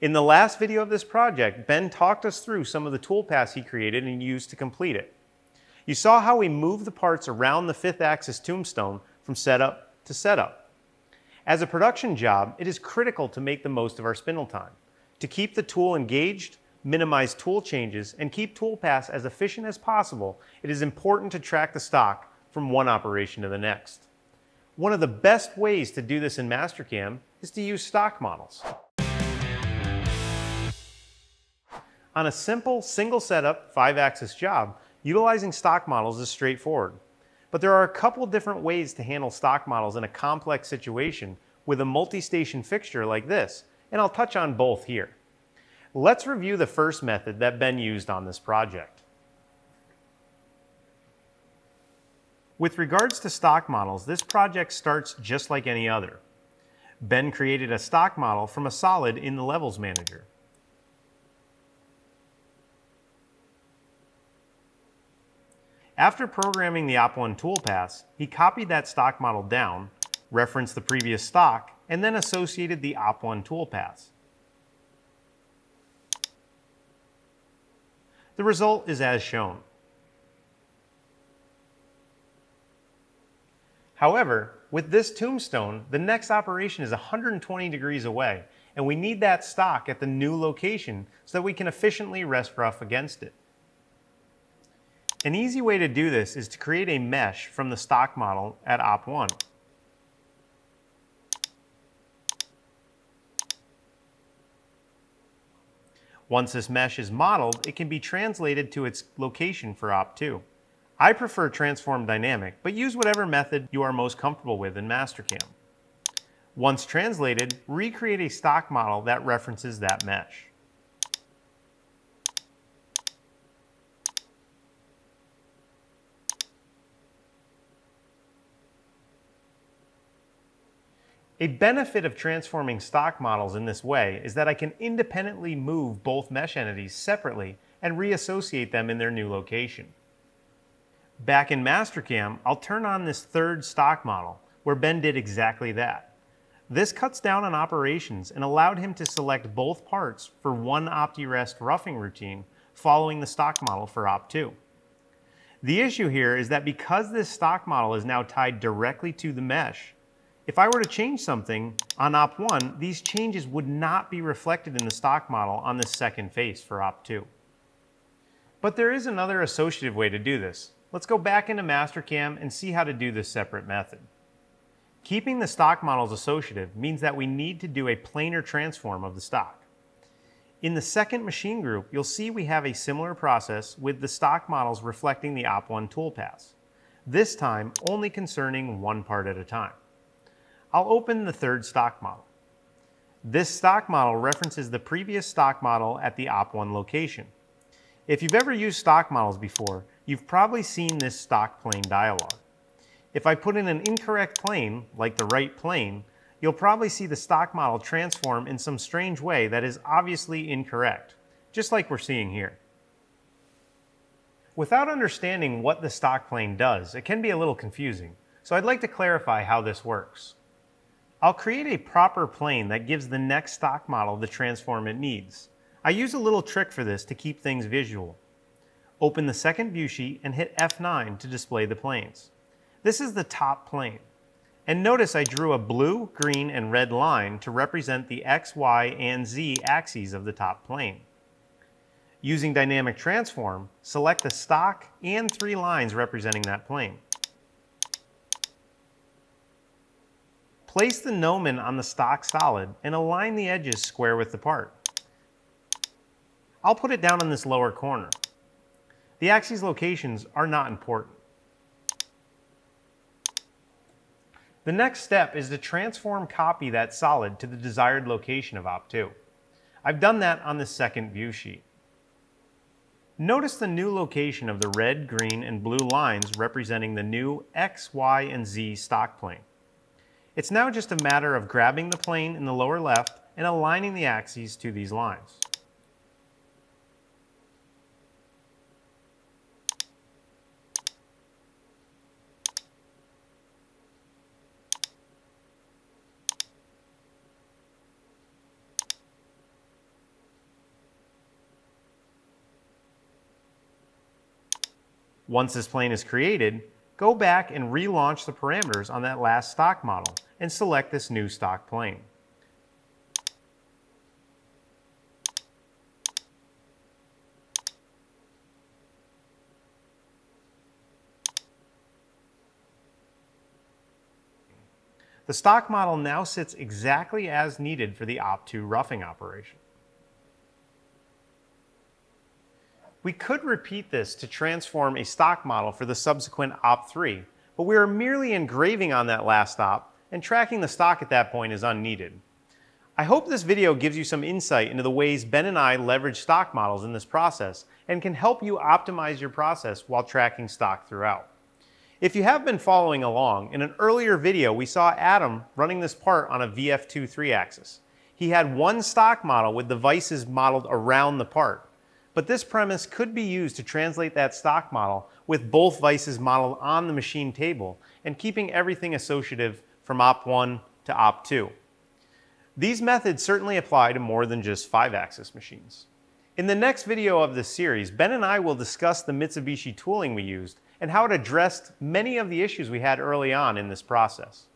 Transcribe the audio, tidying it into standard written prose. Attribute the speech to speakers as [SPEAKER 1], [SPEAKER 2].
[SPEAKER 1] In the last video of this project, Ben talked us through some of the toolpaths he created and used to complete it. You saw how we moved the parts around the 5th axis tombstone from setup to setup. As a production job, it is critical to make the most of our spindle time. To keep the tool engaged, minimize tool changes, and keep toolpaths as efficient as possible, it is important to track the stock from one operation to the next. One of the best ways to do this in Mastercam is to use stock models. On a simple single setup 5-axis job, utilizing stock models is straightforward. But there are a couple different ways to handle stock models in a complex situation with a multi-station fixture like this, and I'll touch on both here. Let's review the first method that Ben used on this project. With regards to stock models, this project starts just like any other. Ben created a stock model from a solid in the Levels Manager. After programming the Op1 toolpaths, he copied that stock model down, referenced the previous stock, and then associated the Op1 toolpaths. The result is as shown. However, with this tombstone, the next operation is 120 degrees away, and we need that stock at the new location so that we can efficiently rest rough against it. An easy way to do this is to create a mesh from the stock model at Op1. Once this mesh is modeled, it can be translated to its location for Op2. I prefer Transform Dynamic, but use whatever method you are most comfortable with in Mastercam. Once translated, recreate a stock model that references that mesh. A benefit of transforming stock models in this way is that I can independently move both mesh entities separately and reassociate them in their new location. Back in Mastercam, I'll turn on this third stock model, where Ben did exactly that. This cuts down on operations and allowed him to select both parts for one OptiRest roughing routine following the stock model for Op2. The issue here is that because this stock model is now tied directly to the mesh, if I were to change something on Op1, these changes would not be reflected in the stock model on this second face for Op2. But there is another associative way to do this. Let's go back into Mastercam and see how to do this separate method. Keeping the stock models associative means that we need to do a planar transform of the stock. In the second machine group, you'll see we have a similar process with the stock models reflecting the Op1 toolpaths, this time only concerning one part at a time. I'll open the third stock model. This stock model references the previous stock model at the Op1 location. If you've ever used stock models before, you've probably seen this stock plane dialog. If I put in an incorrect plane, like the right plane, you'll probably see the stock model transform in some strange way that is obviously incorrect, just like we're seeing here. Without understanding what the stock plane does, it can be a little confusing, so I'd like to clarify how this works. I'll create a proper plane that gives the next stock model the transform it needs. I use a little trick for this to keep things visual. Open the second view sheet and hit F9 to display the planes. This is the top plane. And notice I drew a blue, green, and red line to represent the X, Y, and Z axes of the top plane. Using Dynamic Transform, select the stock and 3 lines representing that plane. Place the gnomon on the stock solid and align the edges square with the part. I'll put it down in this lower corner. The axes locations are not important. The next step is to transform copy that solid to the desired location of Op2. I've done that on the second view sheet. Notice the new location of the red, green, and blue lines representing the new X, Y, and Z stock plane. It's now just a matter of grabbing the plane in the lower left and aligning the axes to these lines. Once this plane is created, go back and relaunch the parameters on that last stock model and select this new stock plane. The stock model now sits exactly as needed for the Op2 roughing operation. We could repeat this to transform a stock model for the subsequent Op3, but we are merely engraving on that last op, and tracking the stock at that point is unneeded. I hope this video gives you some insight into the ways Ben and I leverage stock models in this process and can help you optimize your process while tracking stock throughout. If you have been following along, in an earlier video we saw Adam running this part on a VF2 3-axis. He had one stock model with the vices modeled around the part, but this premise could be used to translate that stock model with both vices modeled on the machine table and keeping everything associative from Op1 to Op2. These methods certainly apply to more than just 5-axis machines. In the next video of this series, Ben and I will discuss the Mitsubishi tooling we used and how it addressed many of the issues we had early on in this process.